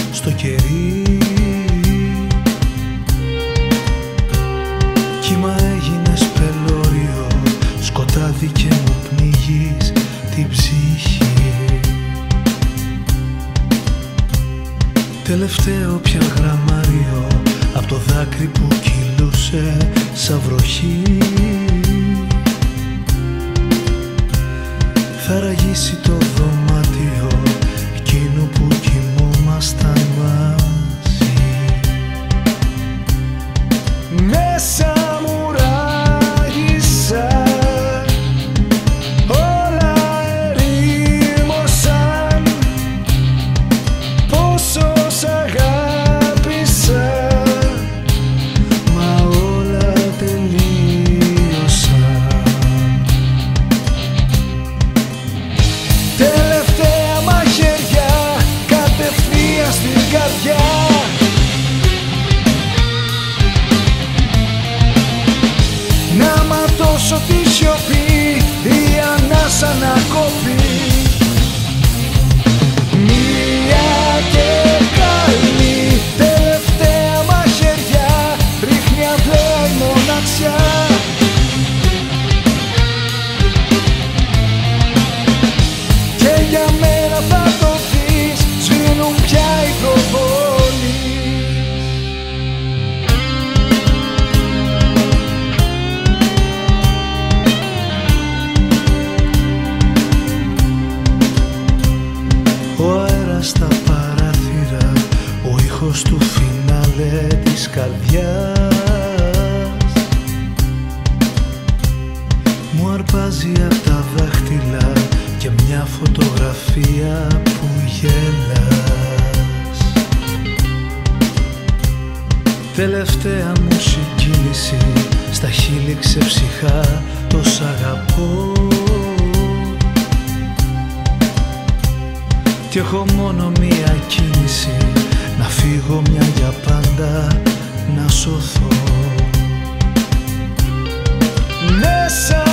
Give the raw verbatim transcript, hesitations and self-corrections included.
στο κερί. Κύμα έγινες πελώριο, σκοτάδι και μου πνίγεις την ψυχή. Τελευταίο πια γραμμάριο απ' το δάκρυ που κυλούσε σαν βροχή. Θα ραγίσει το δωμάτιο εκείνου που κοιμόμασταν μαζί. Μέσα μου ράγισα, όλα ερήμωσαν. Πόσο σ' αγάπησα, μα όλα τελείωσαν. Τελευταία μαχαιριά κατευθείαν στην καρδιά. Να ματώσω τη σιωπή, η ανάσα να κόβει. Μία και καλή τελευταία μαχαιριά, ρίχνει αυλαία η μοναξιά. Και για μένα θα το δεις, σβήνουν πια οι προβολείς. Ο αέρας στα παράθυρα, ο ήχος του φινάλε της καρδιάς μου αρπάζει απ' τα δάχτυλα και μια φωτογραφία που γελάς. Τελευταία μου συγκίνηση, στα χείλη ξεψυχά το σ' αγαπώ. Κι έχω μόνο μία κίνηση, να φύγω μια για πάντα, να σωθώ. Μέσα